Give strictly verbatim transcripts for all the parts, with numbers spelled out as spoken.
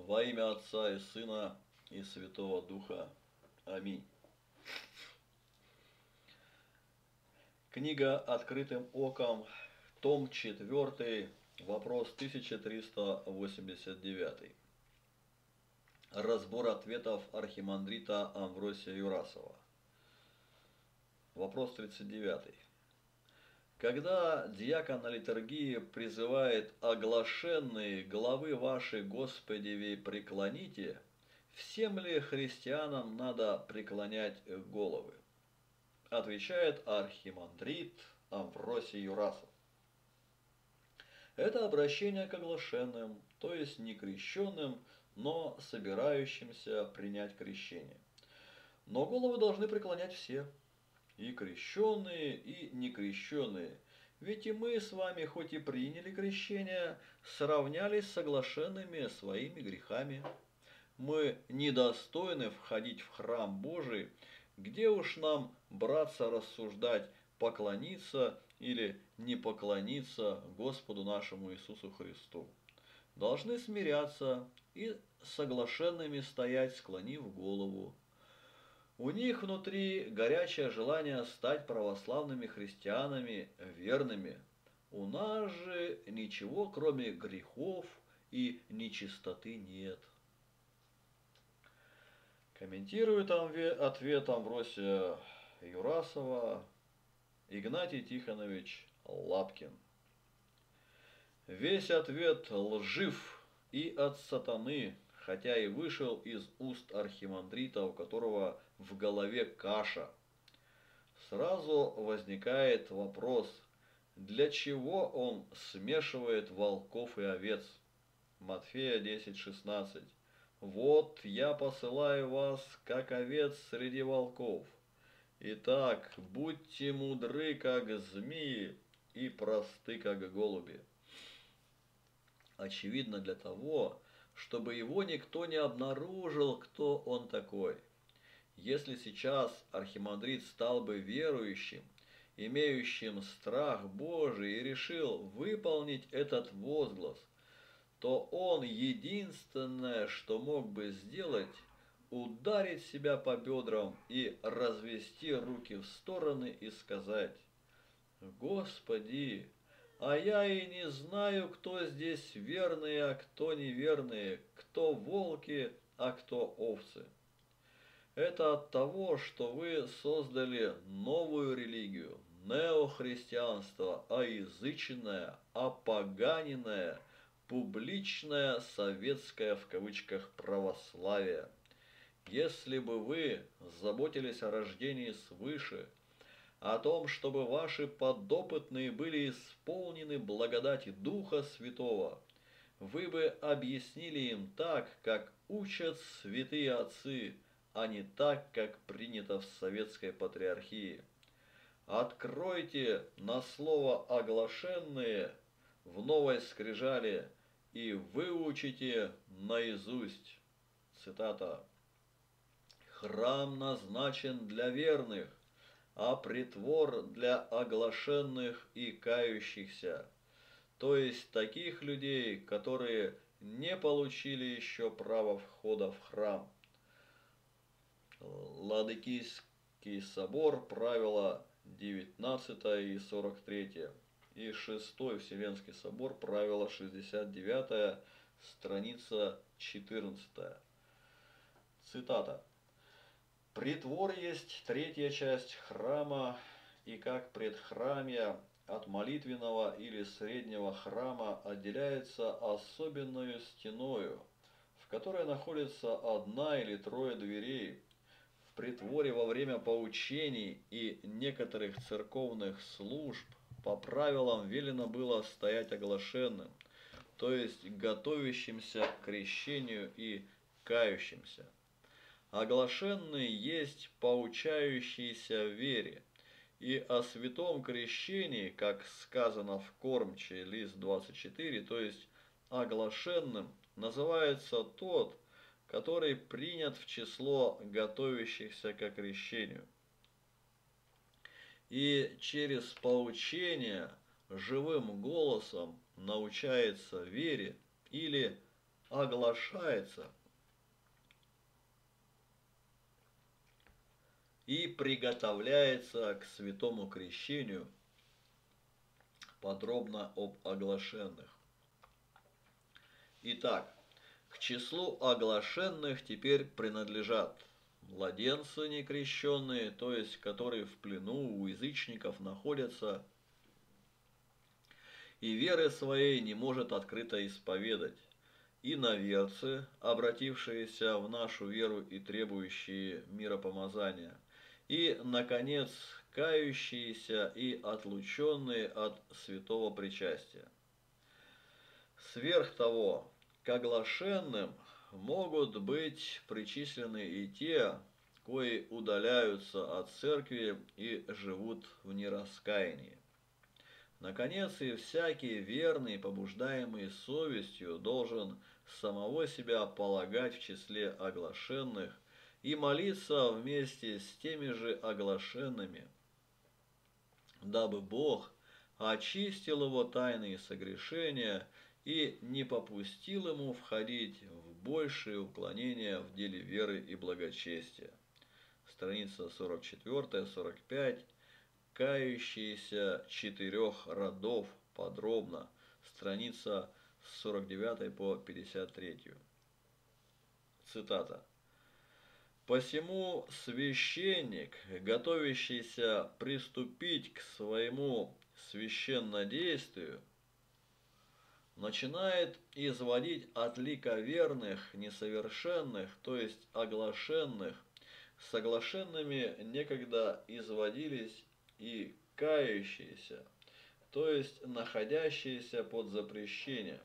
Во имя Отца и Сына и Святого Духа. Аминь. Книга «Открытым оком», том четвёртый, вопрос тысяча триста восемьдесят девять. Разбор ответов архимандрита Амвросия Юрасова. Вопрос тридцать девятый. Когда диакон на литургии призывает оглашенные главы ваши Господеви преклоните, всем ли христианам надо преклонять головы? Отвечает архимандрит Амвросий Юрасов. Это обращение к оглашенным, то есть не крещенным, но собирающимся принять крещение. Но головы должны преклонять все. И крещенные, и некрещенные. Ведь и мы с вами, хоть и приняли крещение, сравнялись с соглашенными своими грехами. Мы недостойны входить в храм Божий, где уж нам браться рассуждать, поклониться или не поклониться Господу нашему Иисусу Христу. Должны смиряться и соглашенными стоять, склонив голову. У них внутри горячее желание стать православными христианами, верными. У нас же ничего, кроме грехов и нечистоты, нет. Комментирует ответ Амвросия Юрасова Игнатий Тихонович Лапкин. Весь ответ лжив и от сатаны, хотя и вышел из уст архимандрита, у которого в голове каша. Сразу возникает вопрос, для чего он смешивает волков и овец? Матфея десять шестнадцать. Вот я посылаю вас, как овец среди волков. Итак, будьте мудры, как змеи, и просты, как голуби. Очевидно, для того, чтобы его никто не обнаружил, кто он такой. Если сейчас архимандрит стал бы верующим, имеющим страх Божий, и решил выполнить этот возглас, то он единственное, что мог бы сделать, ударить себя по бедрам и развести руки в стороны и сказать: «Господи, а я и не знаю, кто здесь верные, а кто неверные, кто волки, а кто овцы. Это от того, что вы создали новую религию, неохристианство, оязыченное, опоганенное, публичное советское в кавычках православие. Если бы вы заботились о рождении свыше, о том, чтобы ваши подопытные были исполнены благодати Духа Святого, вы бы объяснили им так, как учат святые отцы, а не так, как принято в советской патриархии. Откройте на слово «оглашенные» в новой скрижали и выучите наизусть. Цитата. «Храм назначен для верных, а притвор для оглашенных и кающихся», то есть таких людей, которые не получили еще права входа в храм. Ладыкийский собор, правила девятнадцатое и сорок третье, и шестой Вселенский собор, правило шестьдесят девятое, страница четырнадцатая. Цитата. «Притвор есть третья часть храма, и как предхрамье от молитвенного или среднего храма отделяется особенную стеною, в которой находится одна или трое дверей. В притворе во время поучений и некоторых церковных служб по правилам велено было стоять оглашенным, то есть готовящимся к крещению и кающимся. Оглашенный есть поучающийся в вере, и о святом крещении, как сказано в Кормче, лист двадцать четыре, то есть оглашенным, называется тот, который принят в число готовящихся к крещению. И через поучение живым голосом научается вере или оглашается и приготовляется к святому крещению, подробно об оглашенных. Итак, к числу оглашенных теперь принадлежат младенцы некрещенные, то есть которые в плену у язычников находятся и веры своей не может открыто исповедать, иноверцы, обратившиеся в нашу веру и требующие миропомазания, и, наконец, кающиеся и отлученные от святого причастия. Сверх того, к оглашенным могут быть причислены и те, кои удаляются от церкви и живут в нераскаянии. Наконец, и всякий верный, побуждаемый совестью, должен самого себя полагать в числе оглашенных и молиться вместе с теми же оглашенными, дабы Бог очистил его тайные согрешения и не попустил ему входить в большее уклонение в деле веры и благочестия. Страница сорок четыре сорок пять. Кающиеся четырех родов подробно. Страница с сорок девятой по пятьдесят третью. Цитата. «Посему священник, готовящийся приступить к своему священнодействию, начинает изводить от лика верных, несовершенных, то есть оглашенных, с оглашенными некогда изводились и кающиеся, то есть находящиеся под запрещением.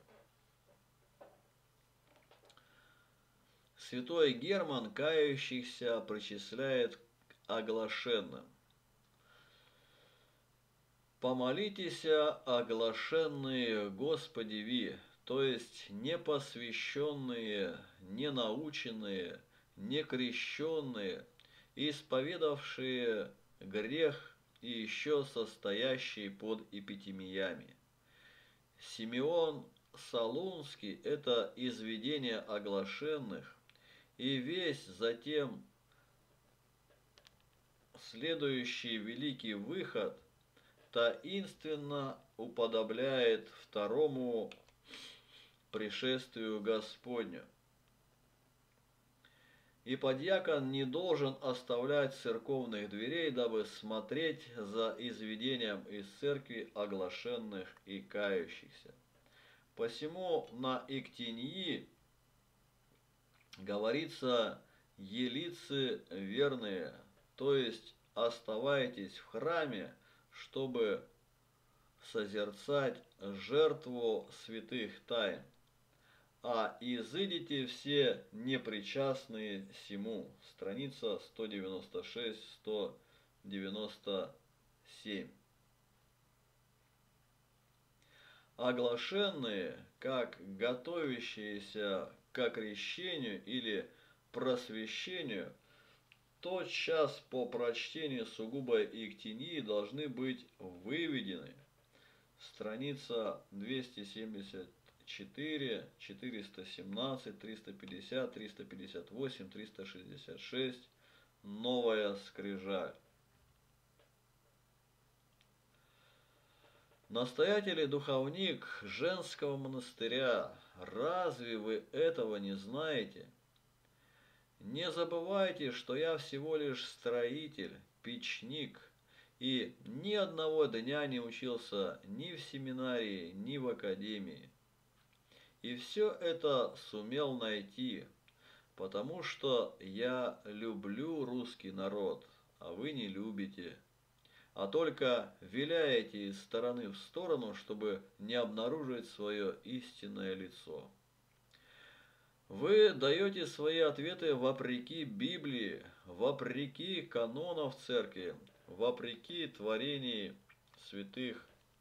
Святой Герман кающихся причисляет к оглашенным. «Помолитесь, оглашенные Господи ви», то есть непосвященные, ненаученные, некрещенные, исповедавшие грех и еще состоящие под эпитемиями. Симеон Солунский – это изведение оглашенных, и весь затем следующий великий выход таинственно уподобляет второму пришествию Господню. И подьякон не должен оставлять церковных дверей, дабы смотреть за изведением из церкви оглашенных и кающихся. Посему на Иктиньи говорится «елицы верные», то есть оставайтесь в храме, чтобы созерцать жертву святых тайн. А изыдите все непричастные сему. Страница сто девяносто шесть — сто девяносто семь. Оглашенные, как готовящиеся к окрещению или просвещению, тотчас по прочтении сугубой Иктиньи должны быть выведены. Страница двести семьдесят четыре, четыреста семнадцать, триста пятьдесят, триста пятьдесят восемь, триста шестьдесят шесть. Новая скрижаль. Настоятель и духовник женского монастыря, разве вы этого не знаете? Не забывайте, что я всего лишь строитель, печник, и ни одного дня не учился ни в семинарии, ни в академии. И все это сумел найти, потому что я люблю русский народ, а вы не любите, а только виляете из стороны в сторону, чтобы не обнаружить свое истинное лицо. Вы даете свои ответы вопреки Библии, вопреки канонов церкви, вопреки творений святых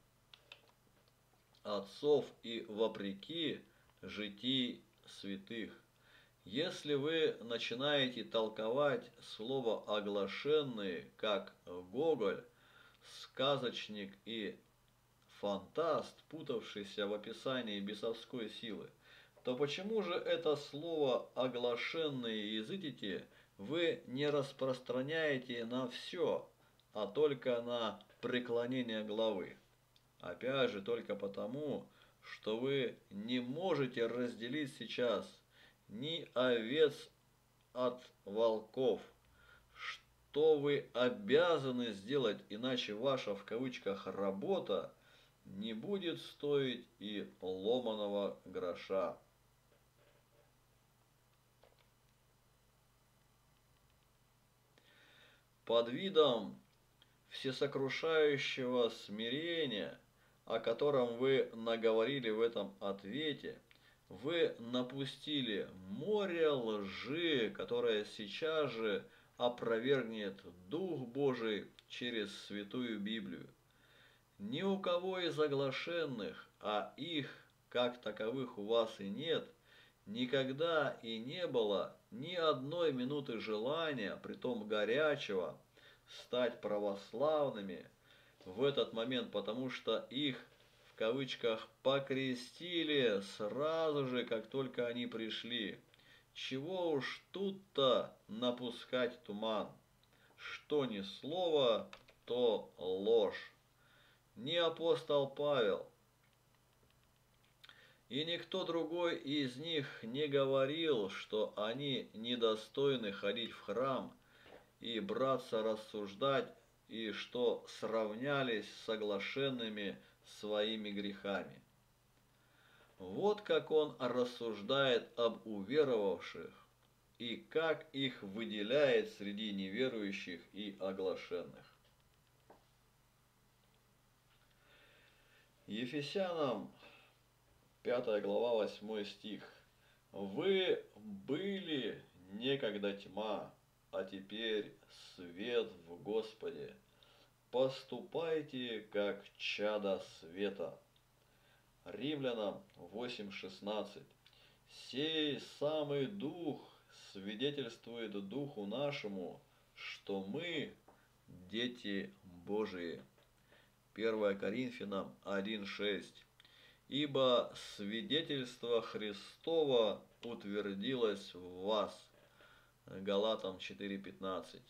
отцов и вопреки житий святых. Если вы начинаете толковать слово «оглашенные» как Гоголь, сказочник и фантаст, путавшийся в описании бесовской силы, то почему же это слово «оглашенные язычники» вы не распространяете на все, а только на преклонение головы? Опять же, только потому, что вы не можете разделить сейчас ни овец от волков. Что вы обязаны сделать, иначе ваша в кавычках работа не будет стоить и ломаного гроша. Под видом всесокрушающего смирения, о котором вы наговорили в этом ответе, вы напустили море лжи, которое сейчас же опровергнет Дух Божий через Святую Библию. Ни у кого из оглашенных, а их, как таковых, у вас и нет, никогда и не было ни одной минуты желания, притом горячего, стать православными в этот момент, потому что их, в кавычках, покрестили сразу же, как только они пришли. Чего уж тут-то напускать туман? Что ни слово, то ложь. Ни апостол Павел и никто другой из них не говорил, что они недостойны ходить в храм и браться рассуждать, и что сравнялись с соглашенными своими грехами. Вот как он рассуждает об уверовавших и как их выделяет среди неверующих и оглашенных. Ефесянам пятая глава, восьмой стих. «Вы были некогда тьма, а теперь свет в Господе. Поступайте, как чада света». Римлянам восемь шестнадцать. «Сей самый Дух свидетельствует Духу нашему, что мы дети Божии». первое Коринфянам один шесть. «Ибо свидетельство Христово утвердилось в вас». Галатам четыре пятнадцать.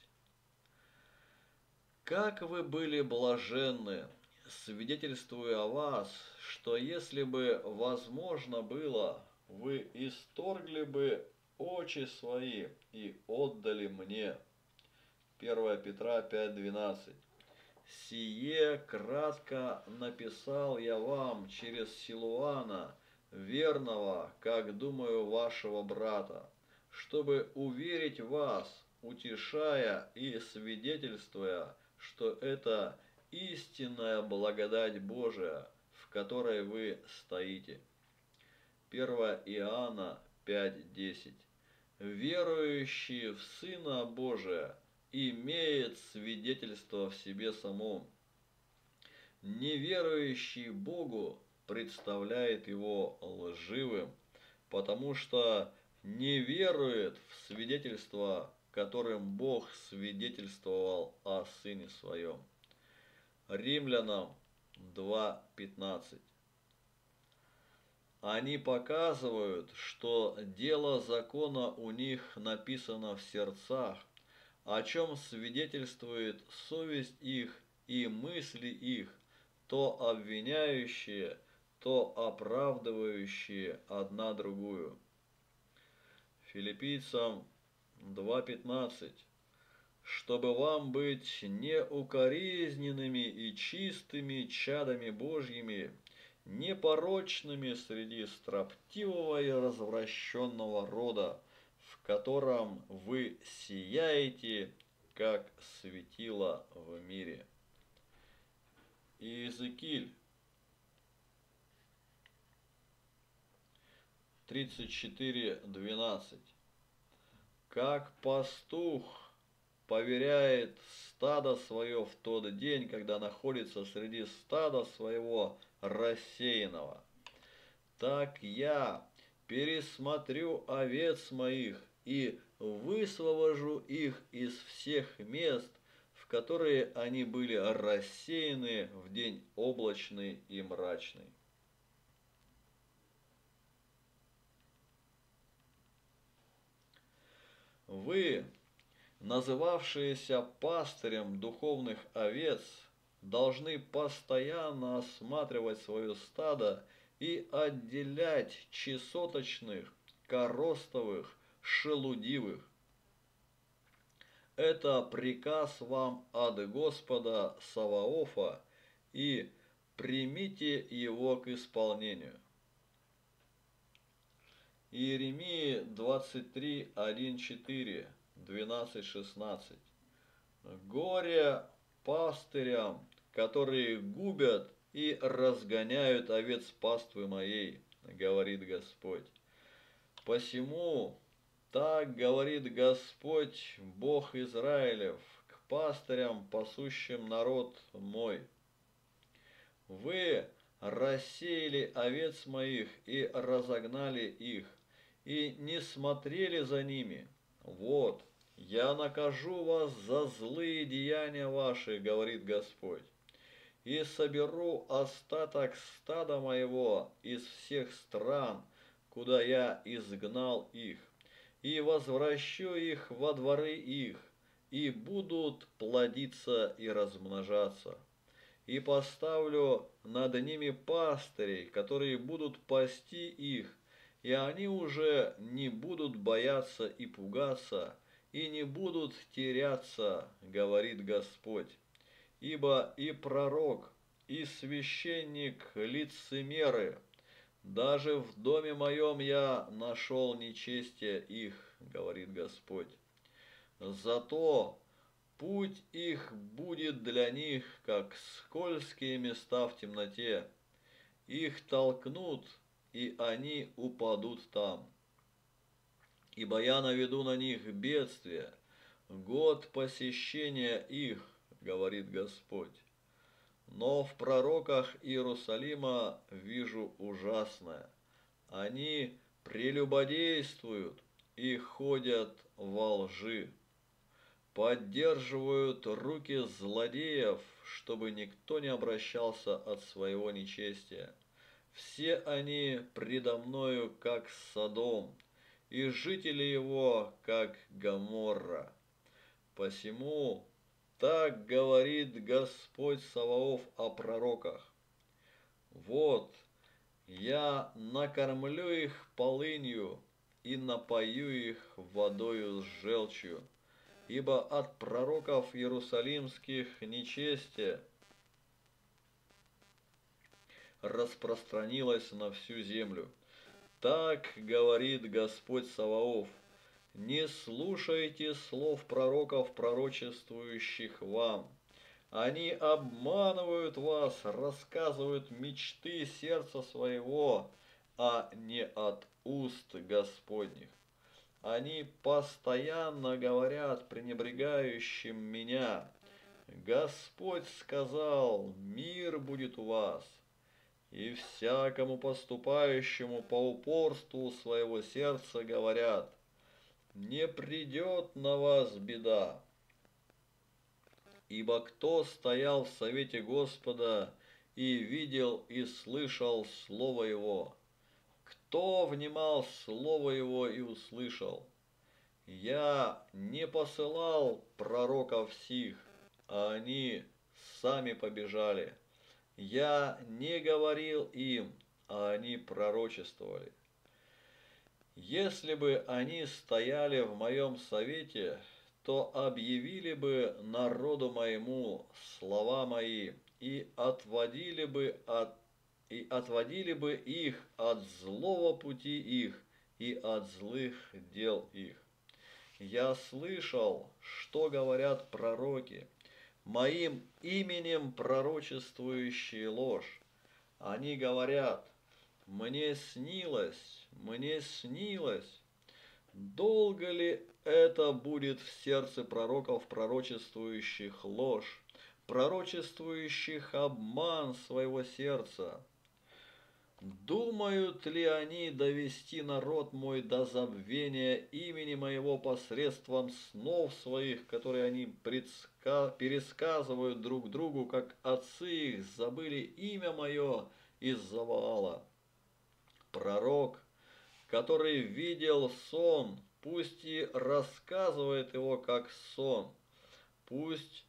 «Как вы были блаженны, свидетельствуя о вас, что если бы возможно было, вы исторгли бы очи свои и отдали мне». первое Петра пять двенадцать. «Сие кратко написал я вам через Силуана, верного, как думаю, вашего брата, чтобы уверить вас, утешая и свидетельствуя, что это истинная благодать Божия, в которой вы стоите». первое Иоанна пять десять. «Верующий в Сына Божия имеет свидетельство в себе самом. Неверующий Богу представляет его лживым, потому что не верует в свидетельство, которым Бог свидетельствовал о Сыне Своем». Римлянам два пятнадцать. Они показывают, что дело закона у них написано в сердцах, о чем свидетельствует совесть их и мысли их, то обвиняющие, то оправдывающие одна другую. Филиппийцам два пятнадцать. «Чтобы вам быть неукоризненными и чистыми чадами Божьими, непорочными среди строптивого и развращенного рода, в котором вы сияете, как светило в мире». Иезекииль тридцать четыре двенадцать. «Как пастух поверяет стадо свое в тот день, когда находится среди стада своего рассеянного, так я пересмотрю овец моих и высвобожу их из всех мест, в которые они были рассеяны в день облачный и мрачный». Вы, называвшиеся пастырем духовных овец, должны постоянно осматривать свое стадо и отделять чесоточных, коростовых, шелудивых. Это приказ вам от Господа Саваофа, и примите его к исполнению. Иеремии двадцать три, один, четыре, двенадцать, шестнадцать. Горе пастырям, которые губят и разгоняют овец паствы моей, говорит Господь. Посему так говорит Господь, Бог Израилев, к пастырям, пасущим народ мой. Вы рассеяли овец моих и разогнали их, и не смотрели за ними. Вот, я накажу вас за злые деяния ваши, говорит Господь, и соберу остаток стада моего из всех стран, куда я изгнал их, и возвращу их во дворы их, и будут плодиться и размножаться. И поставлю над ними пастырей, которые будут пасти их, и они уже не будут бояться и пугаться, и не будут теряться, говорит Господь. Ибо и пророк, и священник лицемеры, даже в доме моем я нашел нечестие их, говорит Господь. Зато путь их будет для них, как скользкие места в темноте. Их толкнут, и они упадут там. Ибо я наведу на них бедствие, год посещения их, говорит Господь. Но в пророках Иерусалима вижу ужасное. Они прелюбодействуют и ходят во лжи. Поддерживают руки злодеев, чтобы никто не обращался от своего нечестия. Все они предо мною, как Содом, и жители его, как Гоморра. Посему так говорит Господь Саваоф о пророках. Вот, я накормлю их полынью и напою их водою с желчью, ибо от пророков иерусалимских нечестие распространилось на всю землю. Так говорит Господь Саваоф: не слушайте слов пророков, пророчествующих вам. Они обманывают вас, рассказывают мечты сердца своего, а не от уст Господних. Они постоянно говорят пренебрегающим меня: Господь сказал, мир будет у вас. И всякому поступающему по упорству своего сердца говорят: не придет на вас беда. Ибо кто стоял в совете Господа и видел и слышал слово Его? Кто внимал слово Его и услышал? Я не посылал пророков сих, а они сами побежали. Я не говорил им, а они пророчествовали. Если бы они стояли в моем совете, то объявили бы народу моему слова мои и отводили бы от и отводили бы их от злого пути их и от злых дел их. Я слышал, что говорят пророки, моим именем пророчествующие ложь. Они говорят: мне снилось, мне снилось. Долго ли это будет в сердце пророков, пророчествующих ложь, пророчествующих обман своего сердца? Думают ли они довести народ мой до забвения имени моего посредством снов своих, которые они предска... пересказывают друг другу, как отцы их забыли имя мое из-за Ваала? Пророк, который видел сон, пусть и рассказывает его как сон, пусть,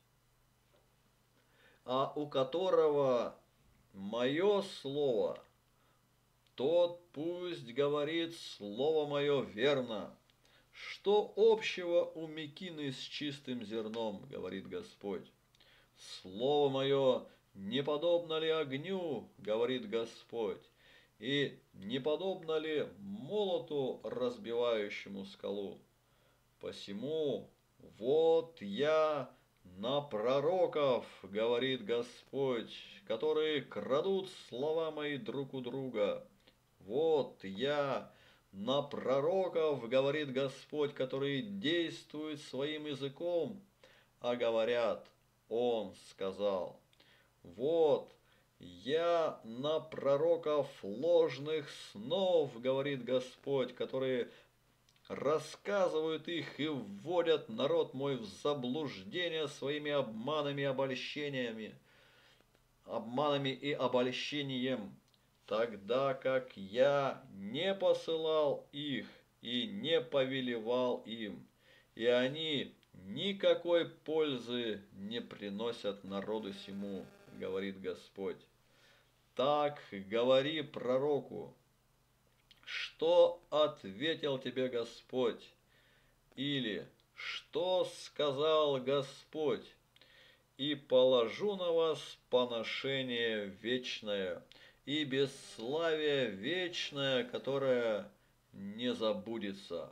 а у которого мое слово, тот пусть говорит слово мое верно. Что общего у мекины с чистым зерном, говорит Господь? Слово мое не подобно ли огню, говорит Господь, и не подобно ли молоту, разбивающему скалу? Посему вот я на пророков, говорит Господь, которые крадут слова мои друг у друга. Вот я на пророков, говорит Господь, которые действуют своим языком, а говорят, Он сказал. Вот я на пророков ложных снов, говорит Господь, которые рассказывают их и вводят народ мой в заблуждение своими обманами и обольщениями, обманами и обольщением, тогда как я не посылал их и не повелевал им, и они никакой пользы не приносят народу сему, говорит Господь. Так говори пророку. Что ответил тебе Господь? Или что сказал Господь? И положу на вас поношение вечное и бесславие вечное, которое не забудется.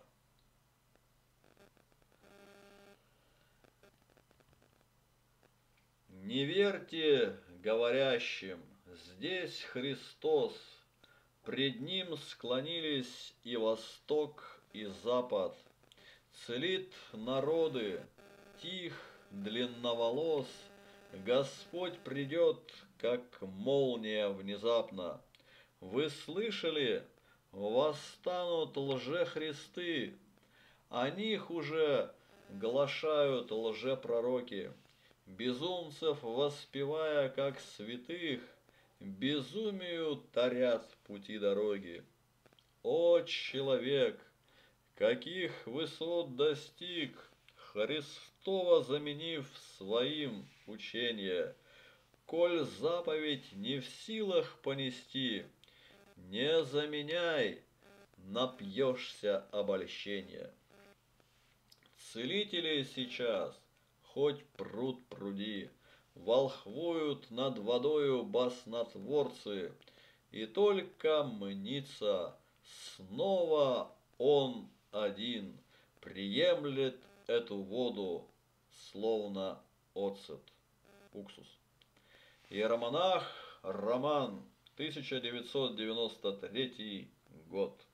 Не верьте говорящим, здесь Христос. Пред Ним склонились и восток, и запад. Целит народы, тих, длинноволос. Господь придет, как молния внезапно. Вы слышали? Восстанут лжехристы. О них уже глашают лжепророки. Безумцев воспевая, как святых, безумию тарят пути дороги. О, человек, каких высот достиг, Христова заменив своим учение, коль заповедь не в силах понести, не заменяй, напьешься обольщения. Целители сейчас, хоть пруд пруди, волхвуют над водою баснотворцы, и только мнится, снова он один приемлет эту воду, словно оцет. Уксус. Иеромонах Роман, тысяча девятьсот девяносто третий год.